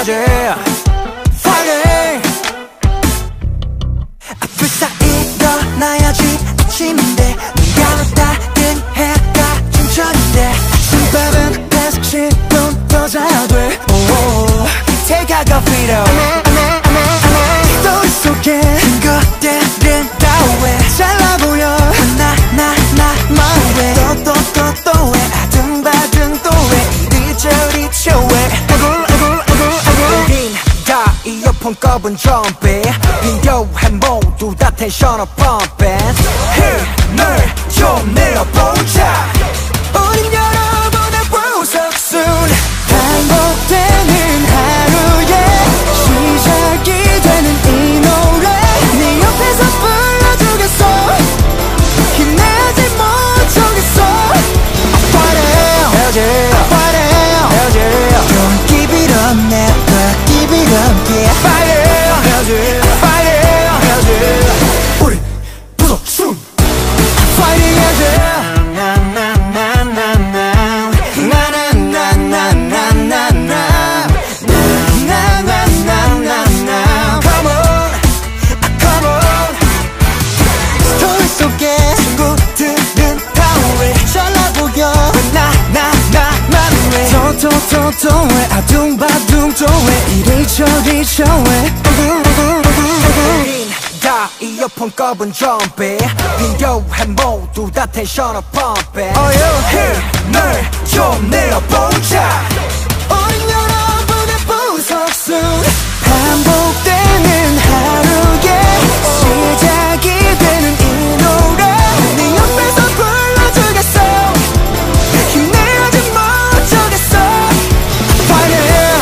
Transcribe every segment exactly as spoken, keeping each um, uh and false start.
헤어져 Friday 불사 일어나야지 아침인데 눈 감았다는 해가 춘천인데 아침밥은 계속 십 분 더 자야 돼 Take a coffee though 스토리 속에 증거들은 다 왜 잘나 보여 나 나 나 뭐왜 또 또 또 또 왜 아등바등 또 왜 이리저리 쳐왜 아굴 아굴 아굴 아굴 우린 다 이어폰 꼽은 좀비 필요해 모두 다 텐션을 펌핑 힘을 좀 내어보자 우린 여러분의 보석순 반복되는 하루에 시작이 되는 이 노래 네 옆에서 불러주겠어 힘내지 못하겠어 Friday 헤어져 Friday 헤어져 Don't give it up never give it up yeah Friday 헤어져 Friday 헤어져 우리 보석순 Friday 헤어져 또또또왜 아둥바둥 또왜 이리저리 저왜 우린 다 이어폰 꼽은 좀비 필요해 모두 다 텐션을 펌핑 힘을 좀 내어보자 우린 여러분의 보석순 반복되는 하루에 시작이 되는 이 노래 네 옆에서 불러주겠어 힘내지 못하겠어 Friday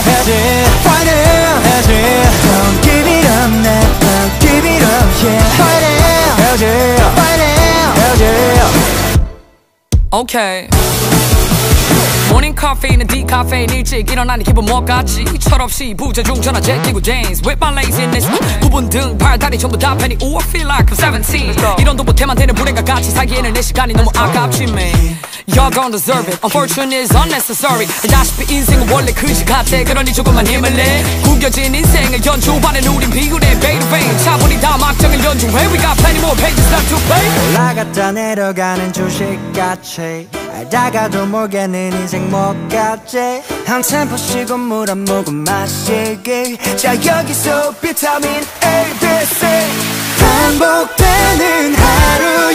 Friday Don't give it up never give it up yeah Friday Friday Okay 모닝 카페인은 디카페인 일찍 일어나니 기분 뭐같지 철없이 부재중 전화 제끼고 dance with my laziness 부분 등 팔다리 전부 다 팬이 Ooh I feel like I'm seventeen 이런도 못해만 되는 불행과 같이 살기에는 내 시간이 너무 아깝지 man Y'all gon' deserve it Unfortunate is unnecessary 알다시피 인생은 원래 그지 같아 그러니 조금만 힘을 내 구겨진 인생을 연주하는 우린 비굴해 vein to vein 차분히 다음 악정을 연주해 We got plenty more pages left to play 올라갔다 내려가는 주식같이 알다가도 모르겠는 인생 뭐같지 한 템포 쉬고 물 한 모금 마시기 자 여기서 비타민 A, B, C 반복되는 하루